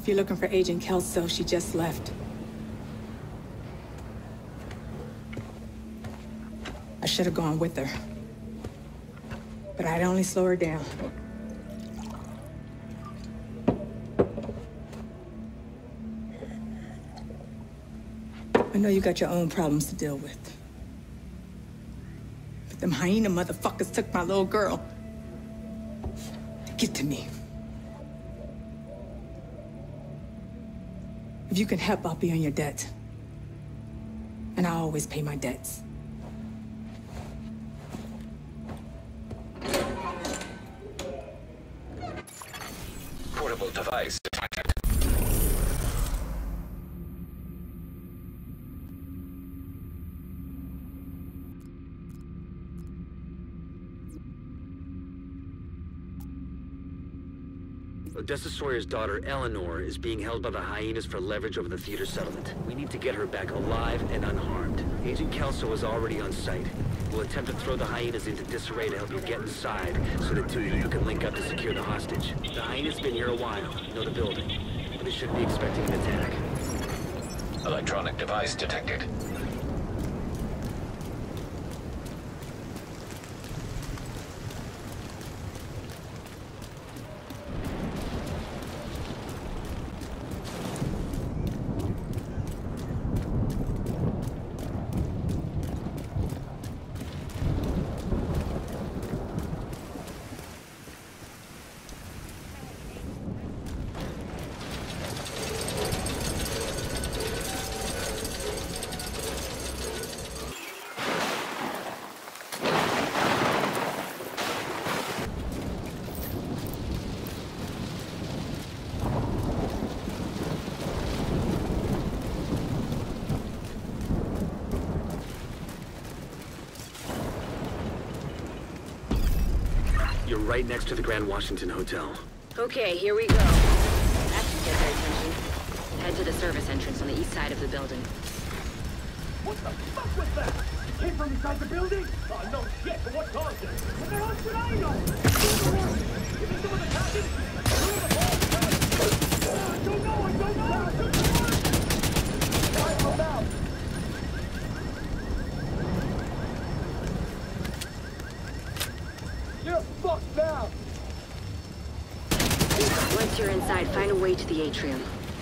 If you're looking for Agent Kelso, she just left. I should have gone with her. But I'd only slow her down. I know you got your own problems to deal with. But them hyena motherfuckers took my little girl. Get to me. If you can help, I'll be on your debt. And I always pay my debts. Portable device detected. Odessa Sawyer's daughter, Eleanor, is being held by the hyenas for leverage over the theater settlement. We need to get her back alive and unharmed. Agent Kelso is already on site. We'll attempt to throw the hyenas into disarray to help you get inside, so the two of you can link up to secure the hostage. The hyenas been here a while, know the building, but they shouldn't be expecting an attack. Electronic device detected. You're right next to the Grand Washington Hotel. Okay, here we go. That should get their attention. Head to the service entrance on the east side of the building. What the fuck was that? It came from inside the building? Oh, no shit, but what caused it? What the hell should I know? You think someone's attacking? I don't know! I'm out! You're fucked now! Once you're inside, find a way to the atrium.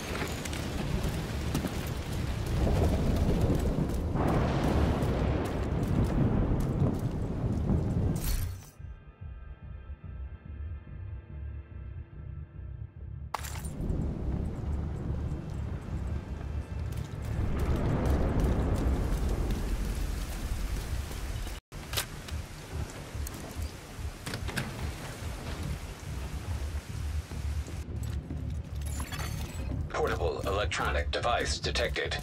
Portable electronic device detected.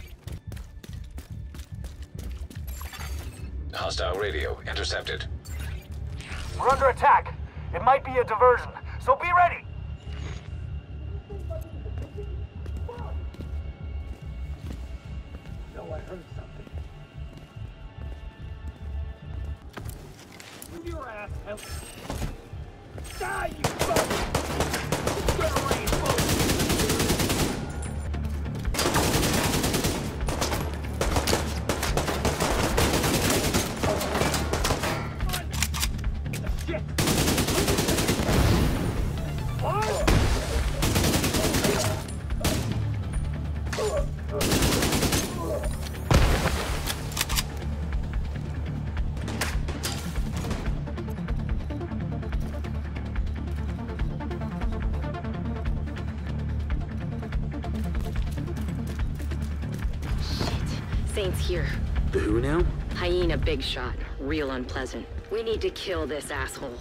Hostile radio intercepted. We're under attack. It might be a diversion, so be ready! No, I heard something. Move your ass, hell. Die, you fuck! Better reinforce! Saint's here. The who now? Hyena big shot. Real unpleasant. We need to kill this asshole.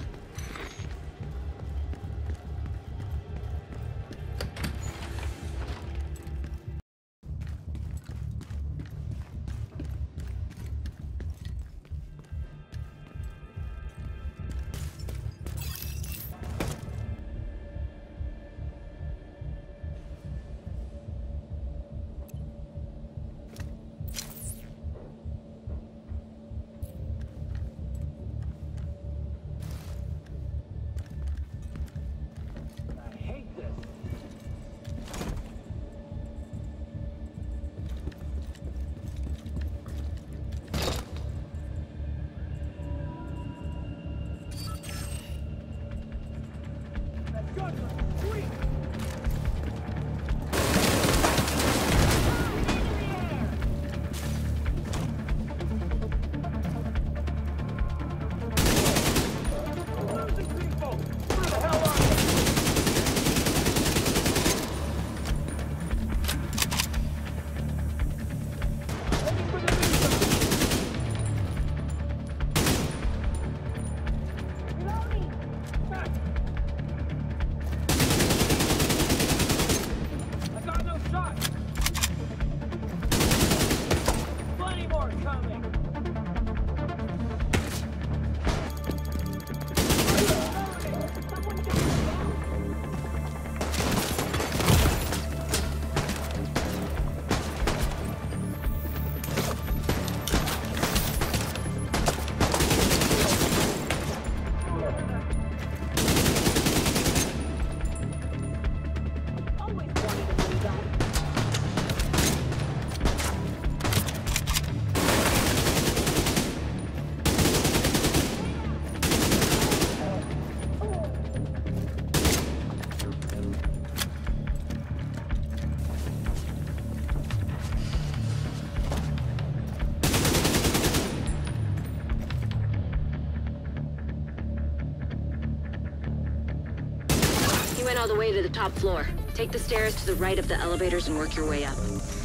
went all the way to the top floor. Take the stairs to the right of the elevators and work your way up.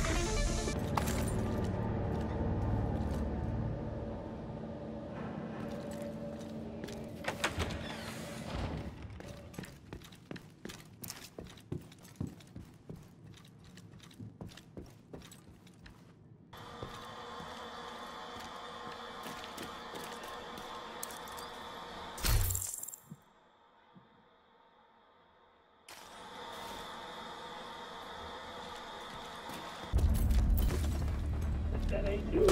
That ain't you.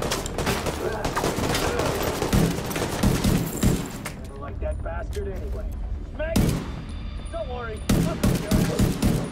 Never like that bastard anyway. Maggie! Don't worry. I'll come get her.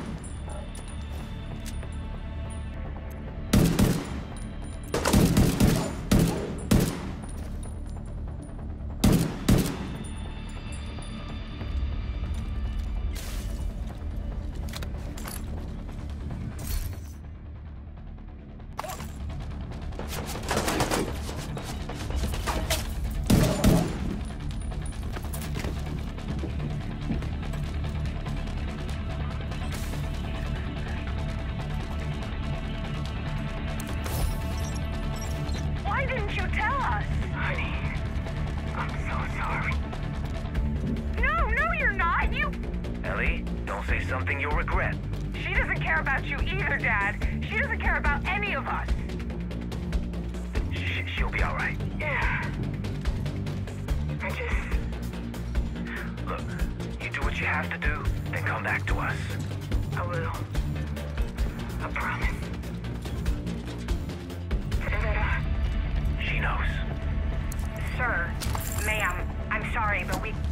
Why didn't you tell us? Honey, I'm so sorry. No, you're not. Ellie, don't say something you'll regret. She doesn't care about you either, Dad. She doesn't care about any of us. She'll be all right. Yeah. Look, you do what you have to do, then come back to us. I will. I promise. She knows. Sir, ma'am, I'm sorry, but we...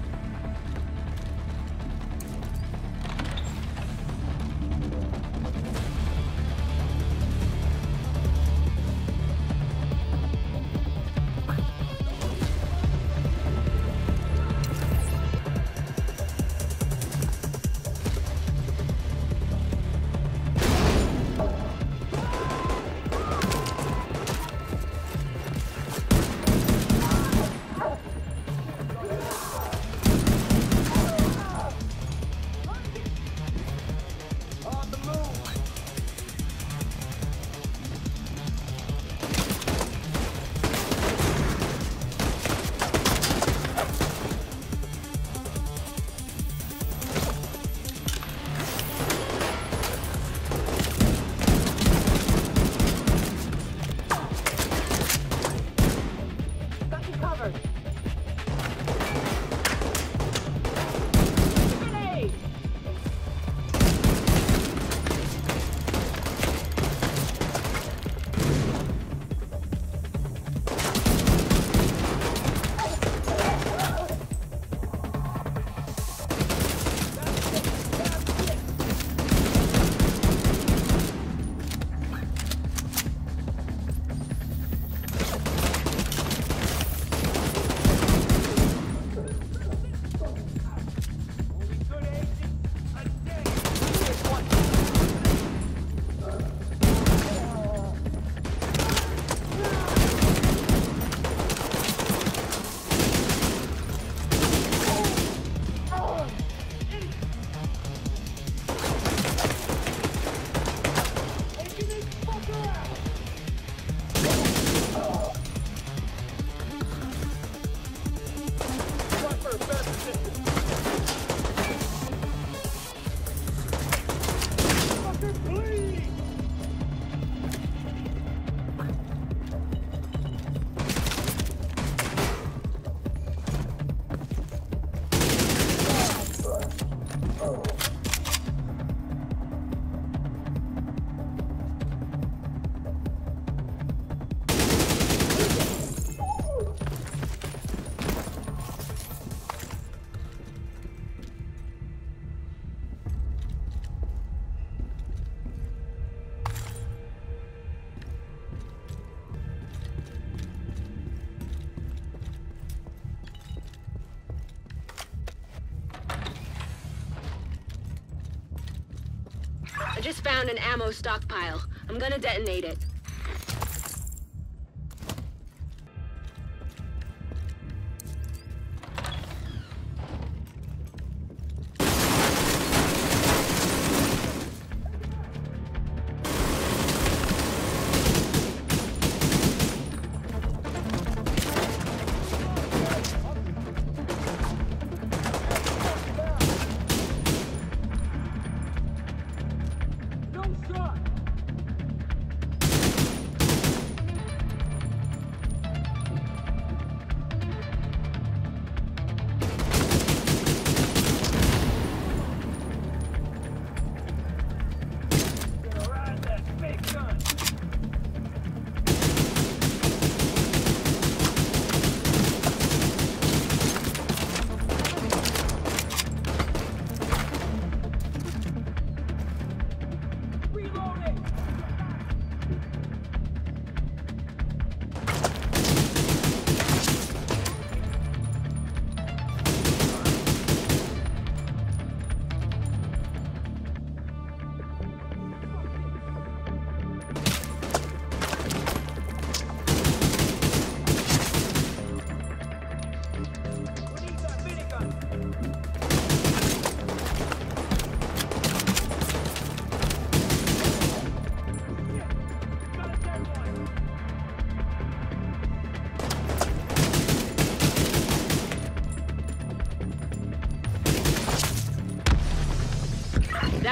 I just found an ammo stockpile. I'm gonna detonate it.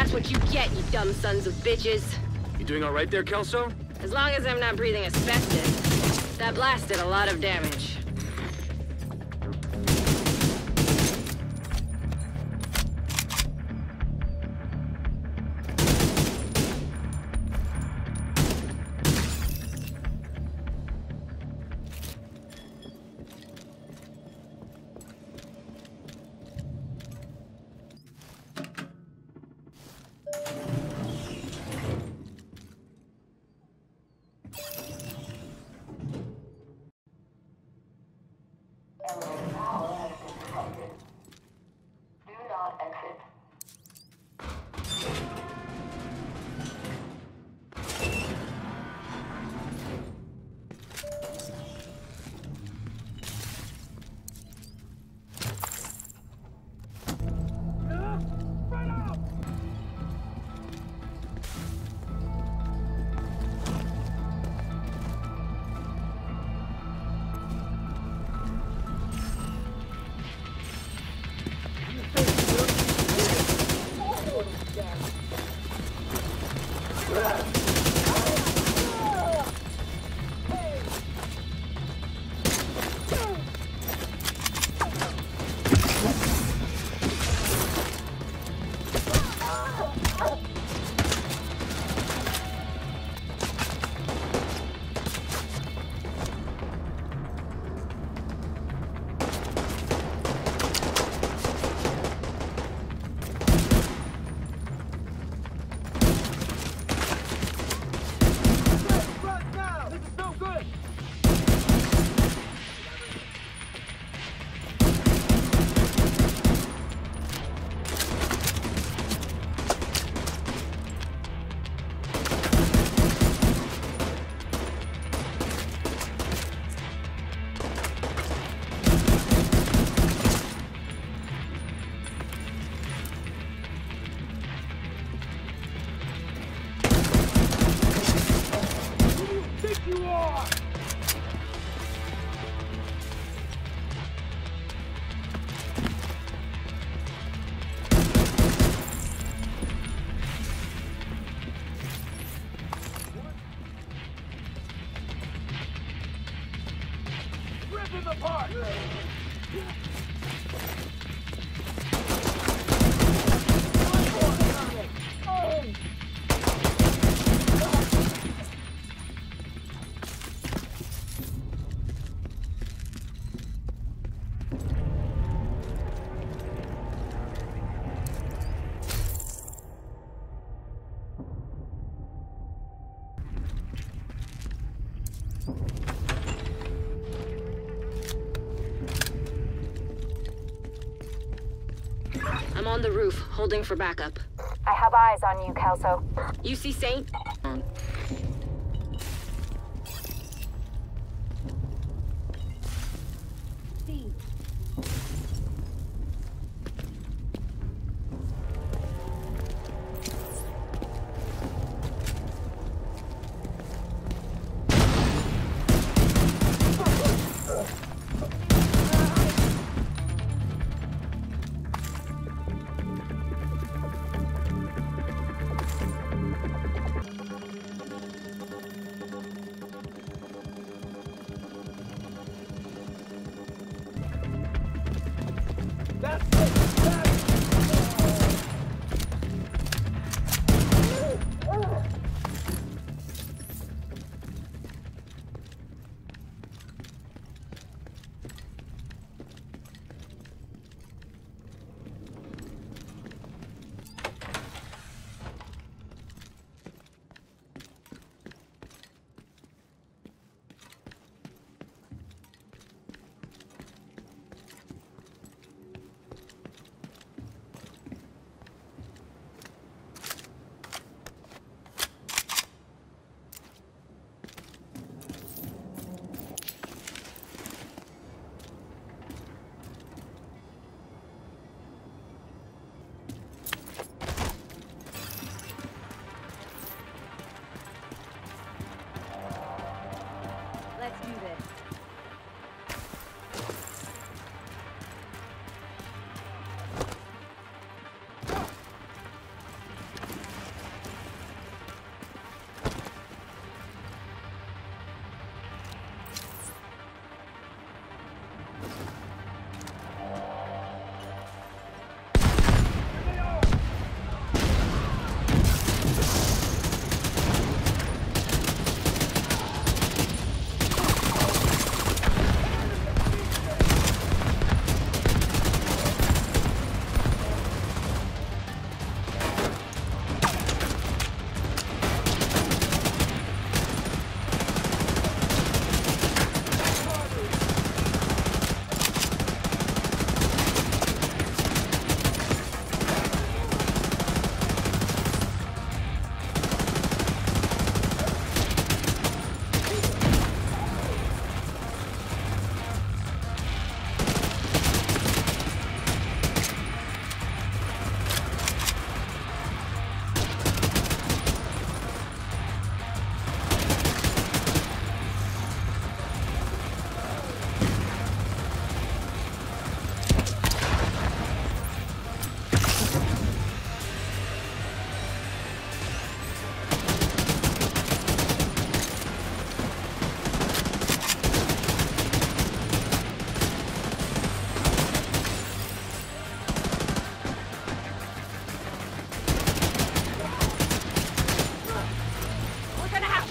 That's what you get, you dumb sons of bitches. You doing all right there, Kelso? As long as I'm not breathing asbestos. That blast did a lot of damage. I'm on the roof, holding for backup. I have eyes on you, Kelso. You see Saint?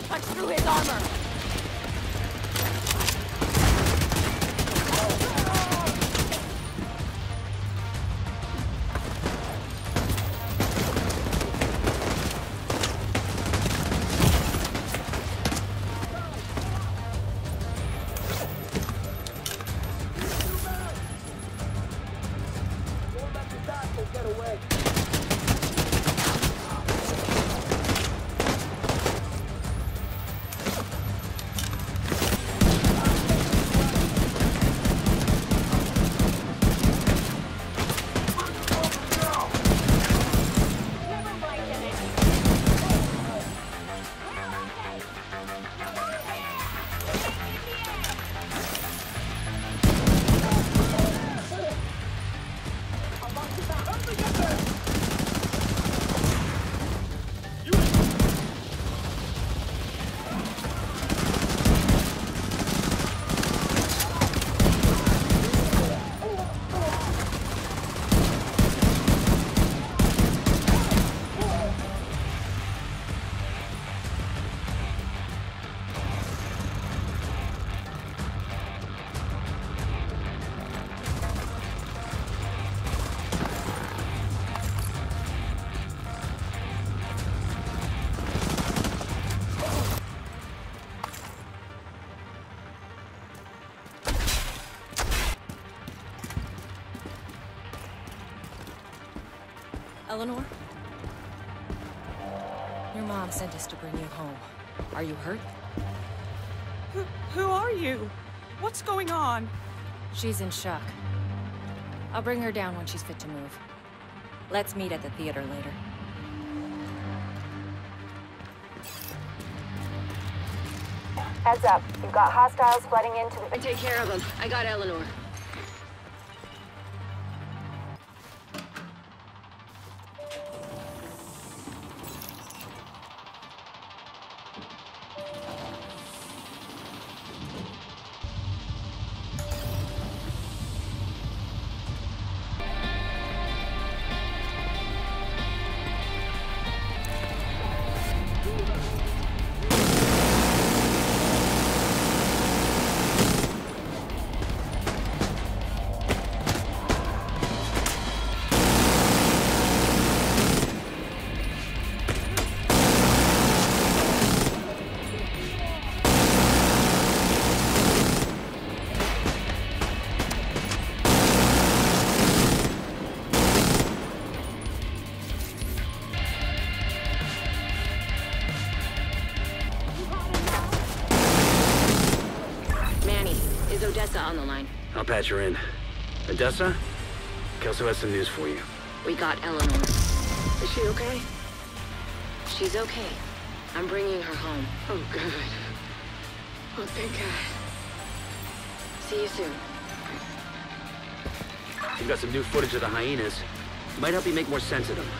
punch through his armor! Eleanor? Your mom sent us to bring you home. Are you hurt? Who are you? What's going on? She's in shock. I'll bring her down when she's fit to move. Let's meet at the theater later. Heads up. You've got hostiles flooding into the... Take care of them. I got Eleanor. Odessa on the line. I'll patch her in. Odessa? Kelso has some news for you. We got Eleanor. Is she okay? She's okay. I'm bringing her home. Oh, good. Oh, thank God. See you soon. We've got some new footage of the hyenas. Might help you make more sense of them.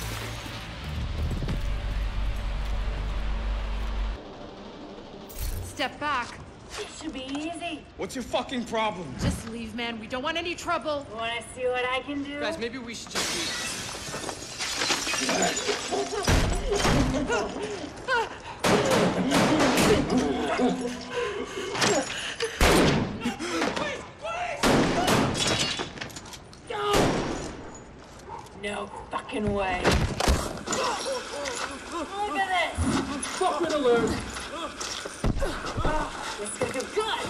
Step back. It should be easy. What's your fucking problem? Just leave, man. We don't want any trouble. Wanna see what I can do? Guys, maybe we should just leave. No fucking way. Look at this. Fucking alert. This is gonna do good.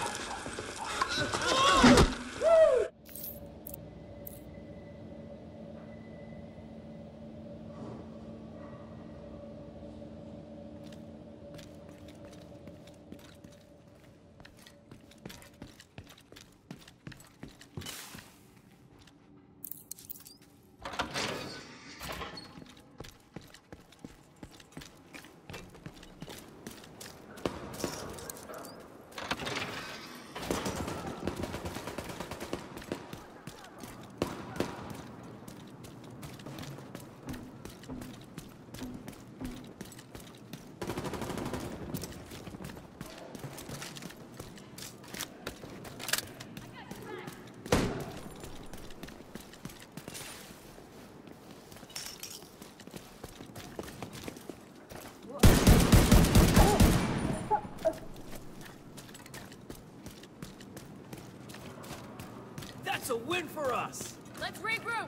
That's a win for us! Let's regroup!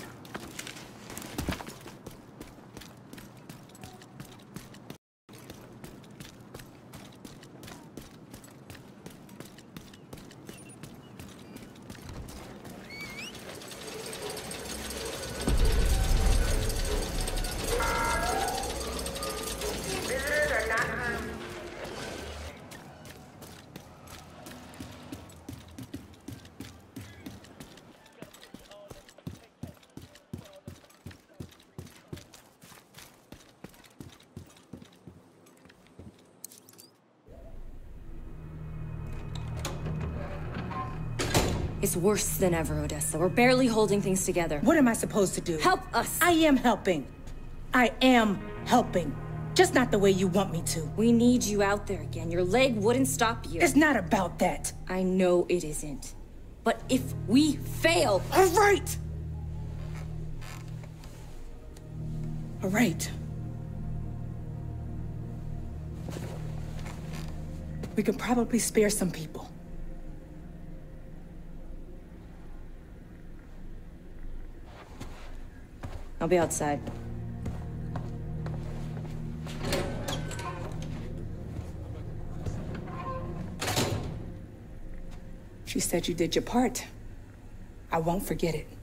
It's worse than ever, Odessa. We're barely holding things together. What am I supposed to do? Help us! I am helping. I am helping. Just not the way you want me to. We need you out there again. Your leg wouldn't stop you. It's not about that. I know it isn't. But if we fail... All right! All right. We can probably spare some people. I'll be outside. She said you did your part. I won't forget it.